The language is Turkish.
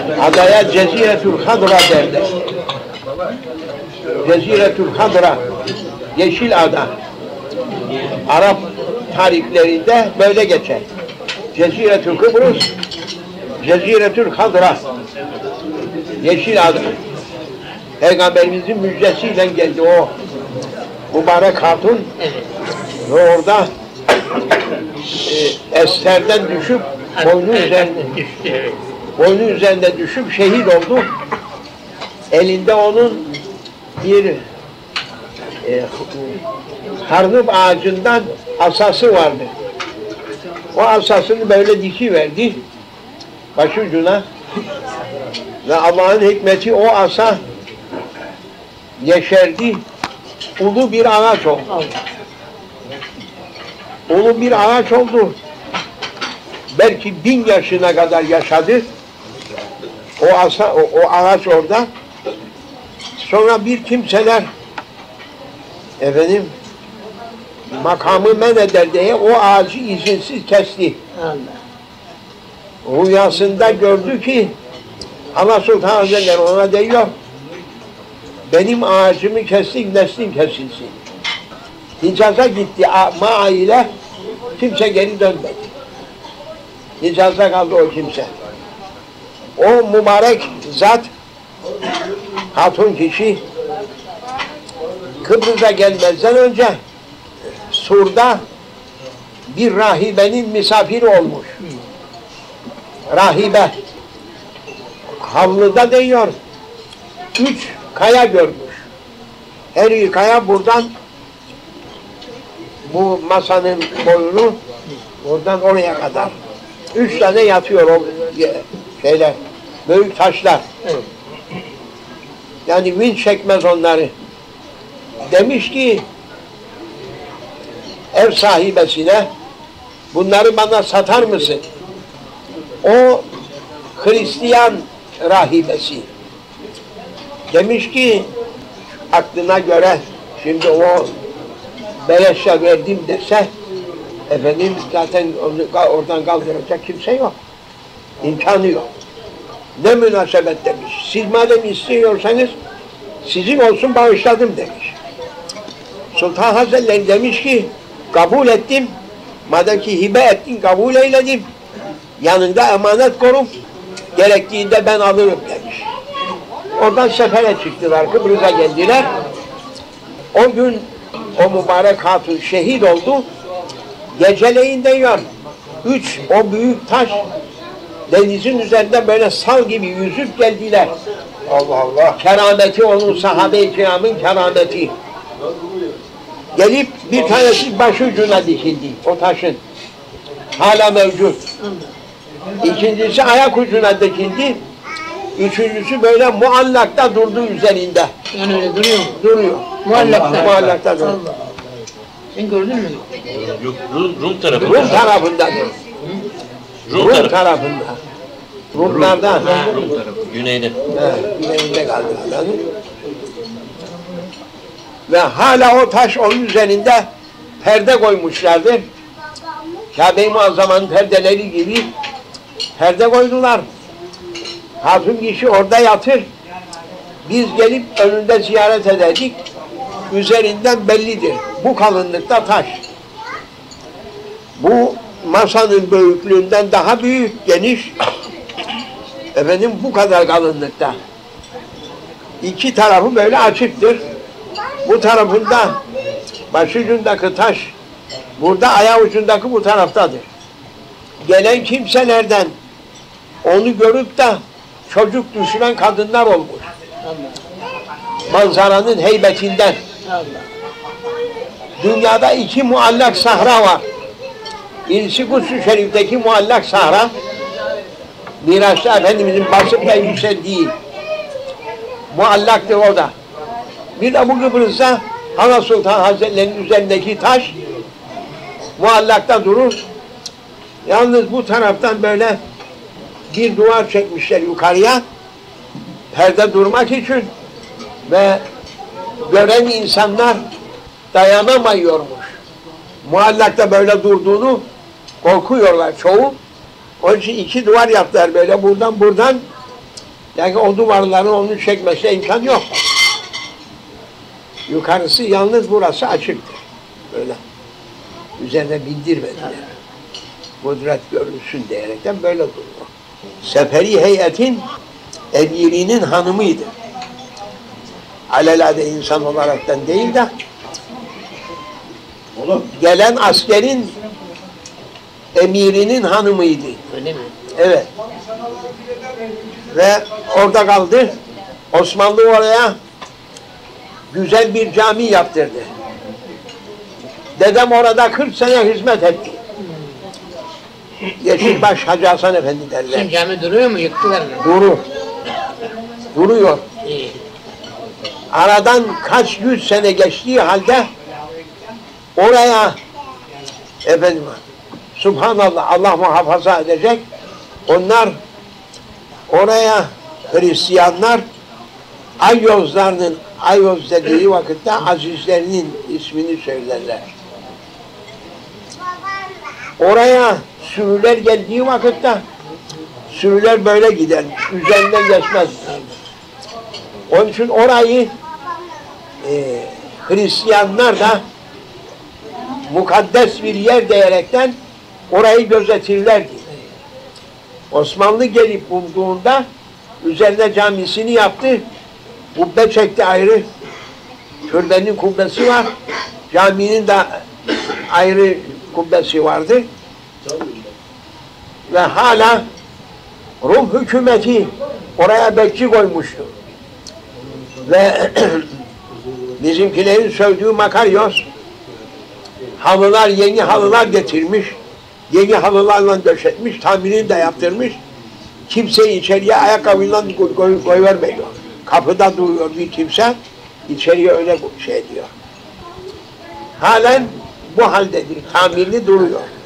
Adaya Ceziretül Hadra derler. Ceziretül Hadra, Yeşil Ada. Arap tarihlerinde böyle geçer. Ceziretül Kıbrıs, Ceziretül Hadra, Yeşil Ada. Peygamberimizin müjdesiyle geldi o mübarek hatun ve orada esterden düşüp boynu üzerinde düşüp şehit oldu. Elinde onun bir harnıp ağacından asası vardı. O asasını böyle dikiverdi başucuna ve Allah'ın hikmeti o asa yeşerdi, ulu bir ağaç oldu. Ulu bir ağaç oldu. Belki 1000 yaşına kadar yaşadı. O ağaç orada. Sonra bir kimseler makamı men eder diye o ağacı izinsiz kesti. Rüyasında gördü ki Allah Sultan Hazretleri ona diyor, benim ağacımı kestik, neslin kesilsin. Hicaz'a gitti Ma'a ile, kimse geri dönmedi. Hicaz'da kaldı o kimse. O mübarek zat, hatun kişi, Kıbrıs'a gelmezden önce Sur'da bir rahibenin misafiri olmuş. Rahibe havluda diyor 3 kaya görmüş. Her bir kaya buradan bu masanın boyunu buradan oraya kadar 3 tane yatıyor o şeyler, büyük taşlar. Yani vinç çekmez onları. Demiş ki ev sahibesine bunları bana satar mısın? O Hristiyan rahibesi. Demiş ki aklına göre şimdi o beleşe verdim dese zaten oradan kaldıracak kimse yok. İmkanı yok. Ne münasebet demiş. Siz madem istiyorsanız sizin olsun bağışladım demiş. Sultan Hazretleri demiş ki kabul ettim. Madem ki hibe ettin kabul eyledim. Yanında emanet korum. Gerektiğinde ben alırım demiş. Oradan sefere çıktılar. Kıbrıs'a geldiler. O gün o mübarek hatun şehit oldu. Geceleyin diyor 3 o büyük taş denizin üzerinde böyle sal gibi yüzüp geldiler. Allah Allah. Kerameti onun sahabe-i kiramın kerameti. Gelip bir tanesi başucuna dikildi o taşın. Hala mevcut. İkincisi ayak ucuna dikildi. Üçüncüsü böyle muallakta durdu üzerinde. Yani öyle duruyor mu? Duruyor. Muallakta. Muallakta duruyor. Sen gördün mü? Yok, Rum tarafında. Rum tarafında. Rum tarafında. Rumlardan. Rum tarafı. Güneyde. Güneyinde kaldı. Ve hala o taş onun üzerinde perde koymuşlardı. Kabe-i Muazzama'nın perdeleri gibi perde koydular. Hatun kişi orada yatır. Biz gelip önünde ziyaret ederdik. Üzerinden bellidir. Bu kalınlıkta taş. Bu masanın büyüklüğünden daha büyük, geniş. Bu kadar kalınlıkta. İki tarafı böyle açıktır. Bu tarafında başucundaki taş, burada ayağı ucundaki bu taraftadır. Gelen kimselerden onu görüp de çocuk düşüren kadınlar olmuş. Manzaranın heybetinden. Dünyada 2 muallak sahra var. Birisi Kuds-ı Şerif'teki muallak sahra. Miraç'ta Efendimizin basıp da yükseldiği muallaktır o da. Bir de bu Kıbrıs'ta Ana Sultan Hazretleri'nin üzerindeki taş muallakta durur. Yalnız bu taraftan böyle bir duvar çekmişler yukarıya perde durmak için ve gören insanlar dayanamıyormuş. Muallakta böyle durduğunu korkuyorlar çoğu. Onun için 2 duvar yaptılar böyle buradan Yani o duvarların onu çekmesine imkan yok. Yukarısı yalnız burası açıktır. Böyle. Üzerine bindirmediler. Kudret görülsün diyerekten böyle duruyor. Seferi heyetin emirinin hanımıydı. Alelade insan olaraktan değil de gelen askerin emirinin hanımıydı. Öyle mi? Evet. Ve orada kaldı. Osmanlı oraya güzel bir cami yaptırdı. Dedem orada 40 sene hizmet etti. Yeşilbaş Hacı Hasan Efendi derler. Şimdi cami duruyor mu? Yıktılar mı? Duruyor. İyi. Aradan kaç yüz sene geçtiği halde oraya efendim Subhanallah, Allah muhafaza edecek, onlar oraya Hristiyanlar Ayyoz dediği vakitte azizlerinin ismini söylerler. Oraya sürüler geldiği vakitte sürüler böyle gidermiş, üzerinden geçmez. Onun için orayı Hristiyanlar da mukaddes bir yer diyerekten orayı gözetirlerdi. Osmanlı gelip bulduğunda üzerine camisini yaptı. Kubbe çekti ayrı. Türbenin kubbesi var. Caminin de ayrı kubbesi vardı. Ve hala Rum hükümeti oraya bekçi koymuştu. Ve bizimkilerin sövdüğü Makaryos halılar, yeni halılar getirmiş. Yeni halılarla döşetmiş, tamirini de yaptırmış. Kimse içeriye ayakkabıyla koyvermiyor. Kapıda duruyor bir kimse, içeriye öyle şey diyor. Halen bu haldedir, tamirli duruyor.